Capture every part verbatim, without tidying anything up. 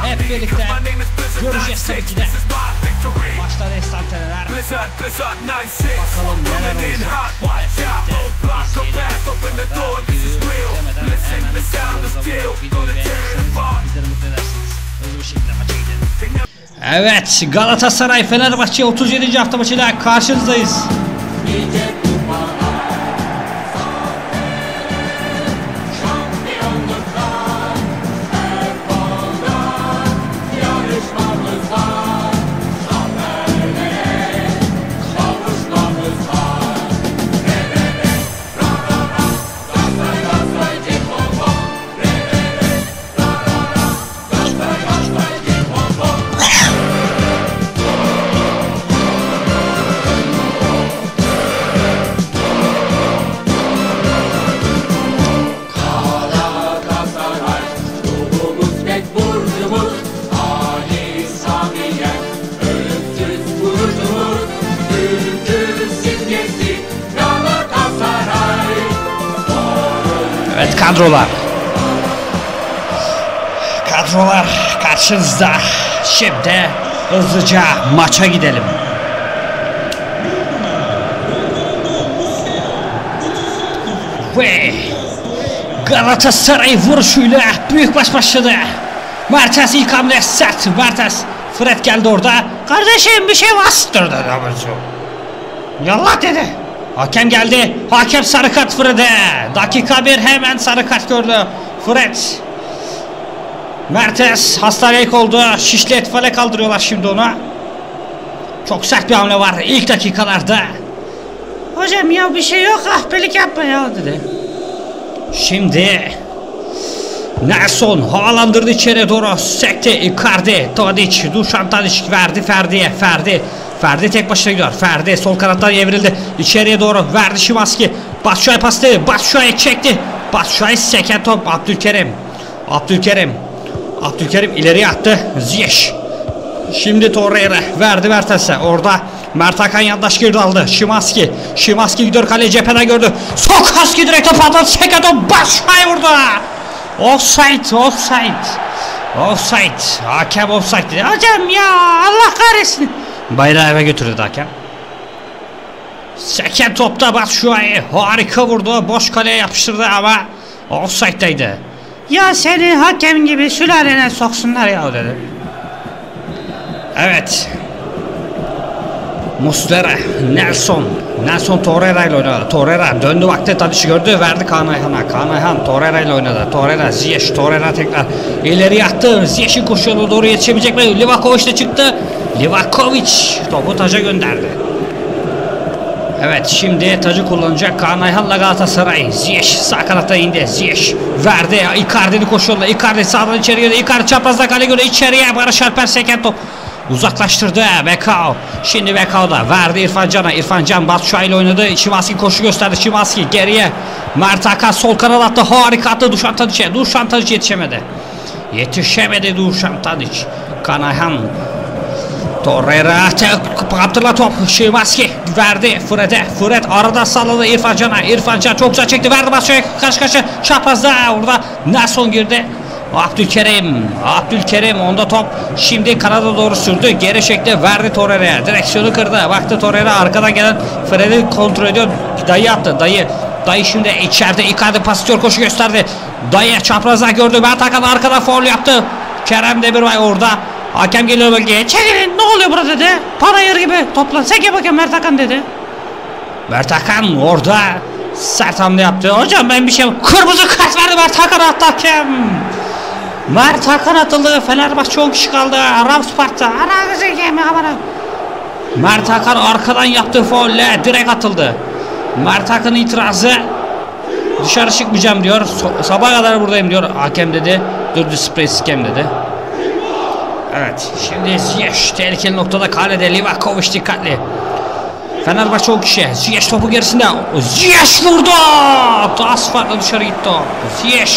hep birlikte göreceğiz tabii ki de. Maçta restanteler. Bakalım neler olacak. Evet, Galatasaray Fenerbahçe otuz yedinci hafta maçıyla karşınızdayız. Evet, kadrolar kadrolar karşınızda. Şimdi hızlıca maça gidelim. Ve Galatasaray vuruşuyla büyük maç başladı. Mertens ilk hamle sert. Mertens, Fred geldi orada. Kardeşim bir şey bastırdı. Yallah dedi. Hakem geldi. Hakem sarı kart Fred'e. Dakika bir hemen sarı kart gördü Fred. Mertens hastanelik oldu. Şişli etfale kaldırıyorlar şimdi ona. Çok sert bir hamle var ilk dakikalarda. Hocam ya bir şey yok, ahbelik yapma ya dedi. Şimdi Nelson havalandırdı içeri doğru. Sekti Icardi. Tadic, Dušan Tadic verdi Ferdi'ye. Ferdi Ferdi tek başına gidiyor. Ferdi sol kanattan evrildi. İçeriye doğru verdi Szymański. Batshuayi pastı. Batshuayi çekti. Batshuayi seken top. Abdülkerim. Abdülkerim. Abdülkerim ileriye attı. Ziyech. Şimdi Torreira verdi Mertens'e. Orada Mert Hakan yandaş girdi aldı. Szymański. Szymański gidiyor kaleye cepheden gördü. Sokaski direkt top aldı. Seken top. Batshuayi vurdu. Offside. Offside. Offside. Hakem offside dedi. Hocam ya Allah kahretsin. Bayrağı eve götürdü hakem. Seken topta Batshuayi harika vurdu. Boş kaleye yapıştırdı ama offside'daydı. Ya seni hakem gibi sülalene soksunlar ya dedi. Evet. Muslera, Nelson. Nelson Torreira ile oynadı. Torreira döndü vakti Tadic'i gördü. Verdi Kaan Ayhan'a. Kaan Ayhan Torreira ile oynadı. Torreira, Ziyech. Torreira tekrar ileri attı. Ziyech'in koşuyordu. Doğru yetişebilecek mi? Livakovic de çıktı. Livakovic topu taca gönderdi. Evet, şimdi tacı kullanacak Kaan Ayhan'la Galatasaray. Ziyech sağ kanatta indi. Ziyech verdi. Icardi'ni koşuyordu. Icardi sağdan içeriye girdi. Icardi çaprazda kale göre içeriye. Barış Alper seken top. Uzaklaştırdı Bekao. Şimdi Bekao da verdi İrfan Can'a. İrfan Can Batshuayi ile oynadı. Szymański koşu gösterdi. Szymański geriye. Mert Hakan sol kanat attı. Harika attı Dušan Tadic'e. Dušan Tadic yetişemedi. Yetişemedi Dušan Tadic. Kaan Ayhan. Torreira kaptırla top. Szymański verdi Fred'e. Fred arada salladı İrfan Can'a. İrfan Can çok güzel çekti. Verdi Batshuayi karşı karşı. Çaprazda orada Nelson girdi. Abdülkerim. Abdülkerim onda top. Şimdi kanada doğru sürdü. Geri çekti. Verdi Torreira'ya. Direksiyonu kırdı. Baktı Torreira arkadan gelen Fred'i kontrol ediyor. Dayı attı. Dayı. Dayı şimdi içeride. Icardi pasitör koşu gösterdi. Dayı çaprazdan gördü. Mert Hakan arkadan faul yaptı. Kerem Demirbay orada. Hakem geliyor bölgeye. Çekilin. Ne oluyor burada dedi. Para yer gibi. Toplan. Seke bakayım Mert Hakan dedi. Mert Hakan orada sert hamle yaptı. Hocam ben bir şey... Kırmızı kart verdi Mert Hakan attı hakem. Mert Hakan atıldı. Fenerbahçe on kişi kaldı. Ramspark'ta. Mert Hakan arkadan yaptığı faulle direkt atıldı. Mert Hakan'ın itirazı dışarı çıkmayacağım diyor. So sabah kadar buradayım diyor. Hakem dedi. Durdu sprey skem dedi. Evet. Şimdi Ziyech tehlikeli noktada kalede. Livakovic dikkatli. Fenerbahçe on kişi. Ziyech topu gerisinde. Ziyech vurdu. Az farklı dışarı gitti o. Ziyech.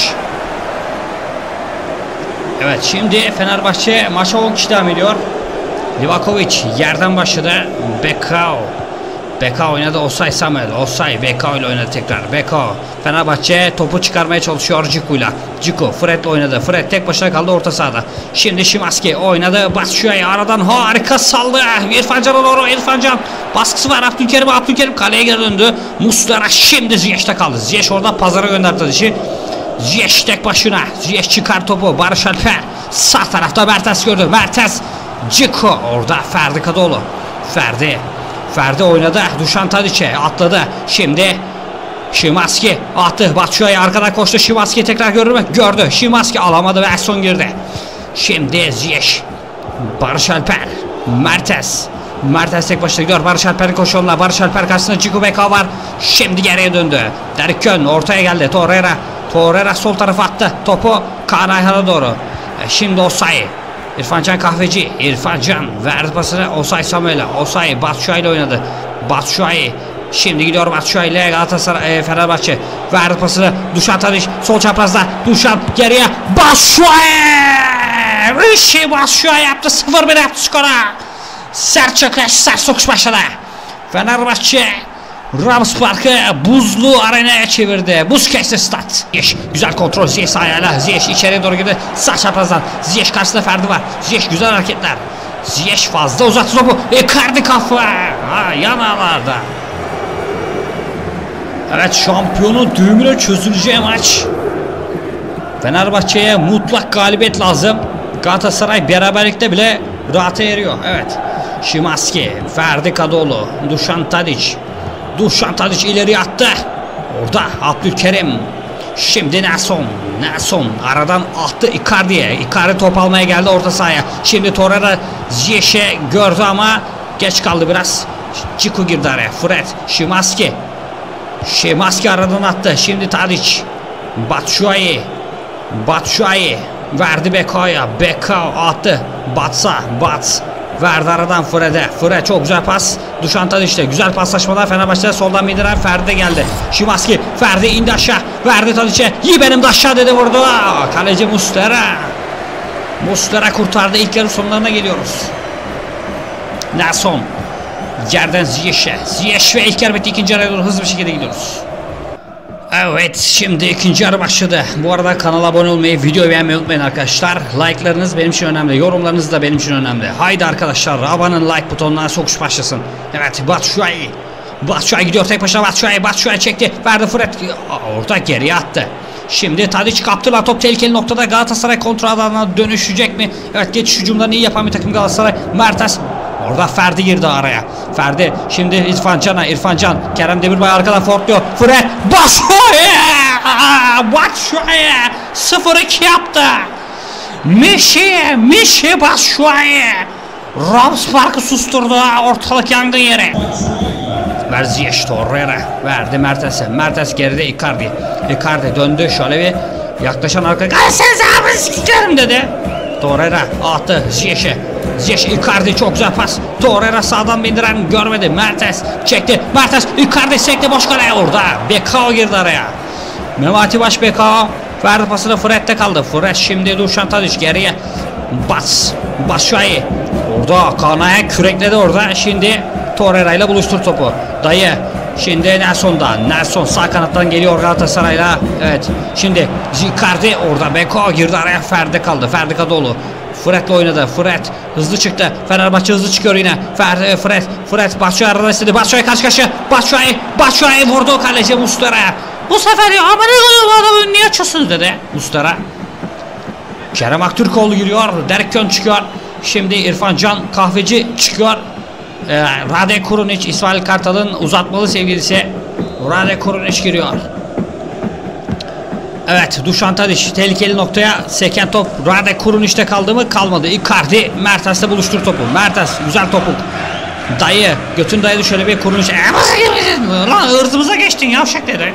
Evet, şimdi Fenerbahçe maça on kişi devam ediyor. Livakovic yerden başladı. Bekao. Beka oynadı. Osay Samuel. Osay Beka ile oynadı tekrar. Beka. Fenerbahçe topu çıkarmaya çalışıyor Ciku'yla. Ciku. Fred oynadı. Fred tek başına kaldı orta sahada. Şimdi Şimanski oynadı. Batshuayi aradan harika saldı. İrfan Can'a doğru. İrfan Can. Baskısı var Abdülkerim. Abdülkerim kaleye geri döndü. Muslera şimdi Ziyech'te kaldı. Ziyech oradan pazara gönderdi işi. Ziyech tek başına. Ziyech çıkar topu. Barış Alper. Sağ tarafta Mertens gördü. Mertens. Ciku. Orada Ferdi Kadıoğlu. Ferdi. Ferdi oynadı. Dušan Tadić'e atladı. Şimdi Şimanski attı. Batshuayi arkadan koştu. Şimanski tekrar görür mü? Gördü. Şimanski alamadı ve son girdi. Şimdi Ziyech. Barış Alper. Mertens. Mertens tek başına gidiyor. Barış Alper'in koşuyorlar. Barış Alper karşısında Ciku Beka var. Şimdi geriye döndü. Derkön ortaya geldi. Torreira. Torreira sol tarafa attı. Topu Kaan Ayhan'a doğru. E şimdi Osayi. İrfan Can Kahveci. İrfan Can verdi pasını Osay Samuel'e. Osay Batshuayi ile oynadı. Batshuayi. Şimdi gidiyor Batshuayi ile Galatasaray e, Fenerbahçe. Verdi pasını Dušan Tadić sol çaprazda. Dušan geriye. Batshuayi. Rishi Batshuayi yaptı. sıfır bir yaptı skora. Sert çöküş, sert sokuş başladı. Fenerbahçe Rams Park'ı buzlu arenaya çevirdi. Buz kesti stat. Ziyech güzel kontrol. Ziyech ayağıyla. Ziyech içeriye doğru gidiyor. Sağ çaprazdan. Ziyech karşısında Ferdi var. Ziyech güzel hareketler. Ziyech fazla uzattı topu. Icardi kafa. Ha, yanağlarda. Evet, şampiyonun düğümüne çözüleceği maç. Fenerbahçe'ye mutlak galibiyet lazım. Galatasaray beraberlikte bile rahata eriyor. Evet. Şimanski, Ferdi Kadıoğlu, Dušan Tadić. Dušan Tadić ileri attı. Orada Abdülkerim. Şimdi Nelson. Nelson aradan attı Icardi'ye. Icardi top almaya geldi orta sahaya. Şimdi Torreira Ziyech'e gördü ama geç kaldı biraz. Ciku girdi araya. Fred. Şimanski. Şimanski aradan attı. Şimdi Tadić. Batshuayi. Batshuayi. Verdi Beka'ya. Beka attı. Bats'a. Bats. Verdi aradan Fred'e. Fred çok güzel pas. Dušan Tadić'te güzel paslaşmalar. Fenerbahçe'de soldan bindiren Ferdi geldi. Şimanski. Ferdi indi aşağı. Verdi Tadić'e. İyi benim de aşağı dedi vurdu. Aa, kaleci Muslera. Muslera kurtardı. İlk yarı sonlarına geliyoruz. Nelson. Yerden Ziyech'e. Ziyech ve ilk yarı bitti. İkinci yarıya doğru hızlı bir şekilde gidiyoruz. Evet, şimdi ikinci yarı başladı. Bu arada kanala abone olmayı, videoyu beğenmeyi unutmayın arkadaşlar. Like'larınız benim için önemli. Yorumlarınız da benim için önemli. Haydi arkadaşlar, abanın like butonuna, sokuş başlasın. Evet, Batshuayi. Batshuayi gidiyor tek başına. Batshuayi. Batshuayi çekti. Verdi Fred. Orada geriye attı. Şimdi Tadić kaptılar. Top tehlikeli noktada. Galatasaray kontra alanına dönüşecek mi? Evet, geçiş hücumlarını iyi yapan bir takım Galatasaray. Mertens. Orada Ferdi girdi araya. Ferdi şimdi İrfan Can'a. İrfan Can. Kerem Demirbay arkadan fortluyor. Fred. Batshuayi. Batshuayi. sıfır iki yaptı. Mişi. Mişi Batshuayi. Rams Park'ı susturdu. Ortalık yangın yeri. Ver Ziyech. Torreira. Verdi Mertens'e. Mertens geride Icardi. Icardi döndü. Şöyle bir yaklaşan arkaya. Kalsenize abi sikerim dedi. Torreira attı Ziyech'e. Ziyech Icardi çok güzel pas. Torreira sağdan bindiren görmedi. Mertens çekti. Mertens Icardi sekti boş kaleye orada. Bekao girdi araya. Memati Baş Bekao verdi pasını. Fred'de kaldı. Fred şimdi Dušan Tadić geriye. Bas. Batshuayi. Orada Kanaya kürekledi orada. Şimdi Torreira ile buluştur topu. Dayı. Şimdi Nelson'da. Nelson sağ kanattan geliyor Galatasaray'la. Evet. Şimdi Icardi orada. Beko girdi araya. Ferdi kaldı. Ferdi Kadıoğlu. Fred'le oynadı. Fred hızlı çıktı. Fenerbahçe hızlı çıkıyor yine. Fred. Fred. Fred. Batshuayi arada istedi. Batshuayi karşı karşıya. Batshuayi. Batshuayi vurdu kaleci Muslera'ya. Bu sefer ya ama ne adamı niye açıyorsunuz dedi Muslera. Kerem Aktürkoğlu giriyor. Derkön çıkıyor. Şimdi İrfan Can Kahveci çıkıyor. Ee, Rade Kurunić, İsmail Kartal'ın uzatmalı sevgilisi Rade Kurunić giriyor. Evet, Dušan Tadić tehlikeli noktaya seken top Rade Kurunić'te kaldı mı? Kalmadı. Icardi Mertens'le buluştur topu. Mertens güzel topuk. Dayı götün dayadı şöyle bir Kurunić. Lan ırzımıza geçtin yavşak dedi.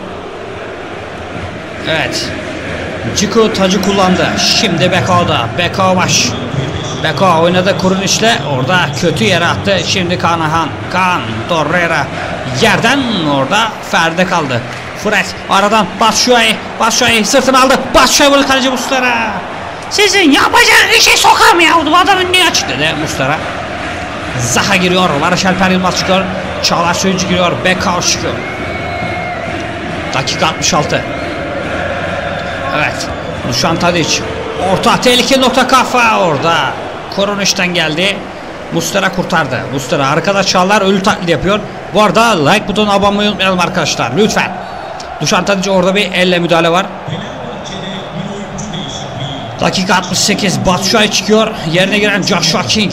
Evet. Ciku tacı kullandı. Şimdi Bekao'da. Bekao baş. Beko oynadı Kurunić'le. Orada kötü yere attı. Şimdi Kaan Ayhan. Kaan. Torreira. Yerden orada Ferdi kaldı. Fred. Aradan Batshuayi. Batshuayi sırtını aldı. Batshuayi vurdu kaleci Muslera. Sizin yapacağınız işe sokam ya. Bu adamın niye açık dedi Muslera. Zaha giriyor. Barış Alper Yılmaz çıkıyor. Çağlar Söyüncü giriyor. Bekao çıkıyor. Dakika altmış altı. Evet. Dušan Tadić. Orta tehlikeli nokta kafa orada. Koronić'ten geldi. Muslera kurtardı. Muslera arkada Çağlar ölü taklidi yapıyor. Bu arada like butonuna abone olmayı unutmayalım arkadaşlar. Lütfen. Dušan Tadić orada bir elle müdahale var. Dakika altmış sekiz. Batshuayi çıkıyor. Yerine giren Joshua King.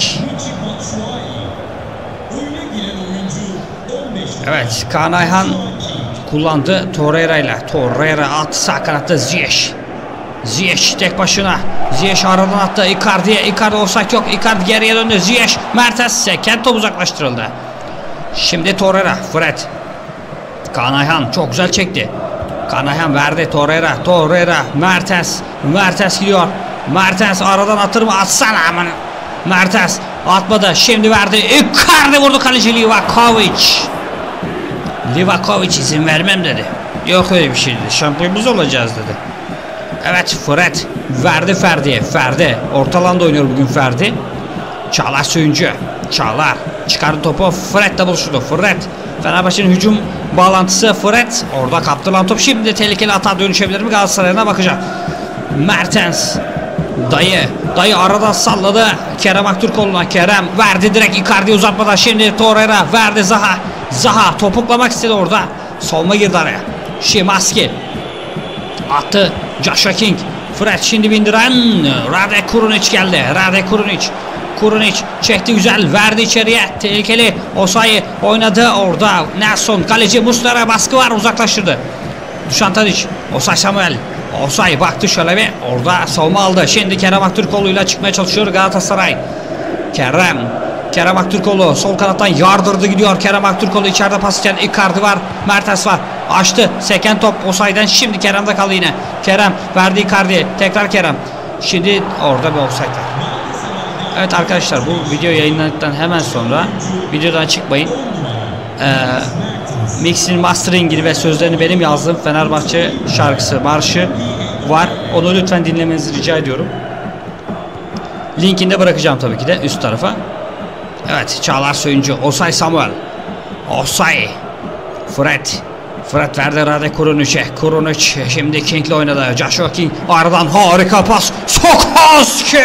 Evet. Kaan Ayhan kullandı. Torreira ile. Torreira attı sağ kanatta Ziyech. Ziyech tek başına. Ziyech aradan attı Icardi'ye. Icardi offside yok. Icardi geriye döndü. Ziyech. Mertens seken top uzaklaştırıldı. Şimdi Torreira. Fred. Kaan Ayhan çok güzel çekti. Kaan Ayhan verdi Torreira. Torreira. Mertens. Mertens gidiyor. Mertens aradan atır mı? Atsana aman. Mertens atmadı. Şimdi verdi. Icardi vurdu kaleci Livakovic. Livakovic izin vermem dedi. Yok öyle bir şey dedi. Şampiyonumuz olacağız dedi. Evet Fred verdi Ferdi'ye. Ferdi ortalanda oynuyor bugün Ferdi. Çağlar Söyüncü. Çağlar çıkardı topu. Fred'le buluştu. Fred. Fenerbahçe'nin hücum bağlantısı Fred. Orada kaptırılan top şimdi tehlikeli hata dönüşebilir mi? Galatasaray'ına bakacak. Mertens. Dayı. Dayı arada salladı. Kerem Aktürkoğlu'na. Kerem verdi direkt Icardi uzatmadan. Şimdi Torreira verdi Zaha. Zaha topuklamak istedi orada. Solma girdi araya. Szymański. Attı. Joshua King. Fred şimdi bindiren Rade Kurunić geldi. Rade Kurunić. Kurunić çekti güzel. Verdi içeriye. Tehlikeli. Osayi oynadı orada. Nelson. Kaleci Muslera baskı var. Uzaklaştırdı. Dušan Tadić. Osayi Samuel. Osayi baktı şöyle bir. Orada savunma aldı. Şimdi Kerem Aktürkoğlu'yla çıkmaya çalışıyor Galatasaray. Kerem. Kerem Aktürkoğlu sol kanattan yardırdı gidiyor. Kerem Aktürkoğlu içeride pas isteyen Icardi var. Mertens var. Açtı. Seken top Osayi'den. Şimdi Kerem'de kaldı yine. Kerem verdi Icardi. Tekrar Kerem. Şimdi orada bir offside var. Evet arkadaşlar bu video yayınlandıktan hemen sonra videodan çıkmayın. Ee, Mix'in masteringini ve sözlerini benim yazdığım Fenerbahçe şarkısı marşı var. Onu lütfen dinlemenizi rica ediyorum. Linkini de bırakacağım tabii ki de üst tarafa. Evet Çağlar Söyüncü. Osayi Samuel. Osayi. Fred. Fred verdi Rade Kurunić'e. Kurunić şimdi King'le oynadı. Joshua King aradan harika pas. Sokolski.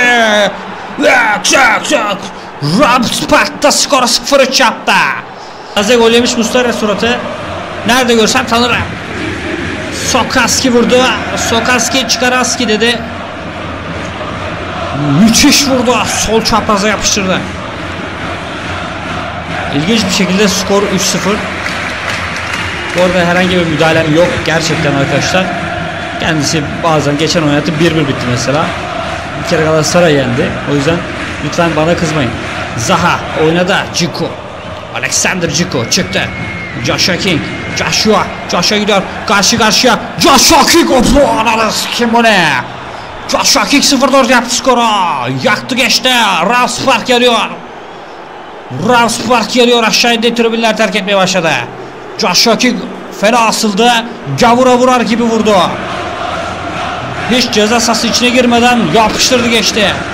Çak çak. Ramspark'ta skora sıfır üç yaptı. Taze gol yemiş Muslera suratı. Nerede görsem tanırım. Sokolski vurdu. Sokolski Çıkaraski dedi. Müthiş vurdu. Sol çapraza yapıştırdı. İlginç bir şekilde skor üç sıfır. Bu arada herhangi bir müdahalem yok gerçekten arkadaşlar. Kendisi bazen geçen oynattı bir bir bitti mesela. Bir kere Galatasaray yendi. O yüzden lütfen bana kızmayın. Zaha oynadı. Ciku. Alexander Ciku çıktı. Joshua King. Joshua. Joshua gidiyor. Karşı karşıya. Joshua King. Opu analız. Kim bu ne? Joshua King sıfır dört yaptı skoru. Yaktı geçti. Ramspark geliyor. Ramspark geliyor. Aşağı indi. Tribünler terk etmeye başladı. Joshua King fena asıldı. Gavura vurar gibi vurdu. Hiç ceza sahası içine girmeden yapıştırdı geçti.